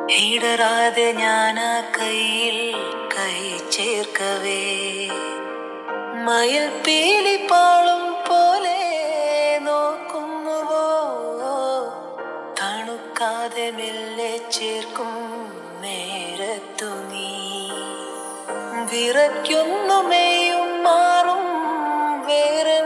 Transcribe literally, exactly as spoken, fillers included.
ഇടറാതെ ഞാൻ ആ കയ്യിൽ കൈ ചേർക്കവേ മയിൽ പീലിപ്പാളും പോലെ നോക്കുന്നുവോ തണുക്കാതെ മെല്ലെ ചേർക്കും നേരത്തു നീ വിറയ്ക്കുന്നു മെയ്യും മാറും വേറെ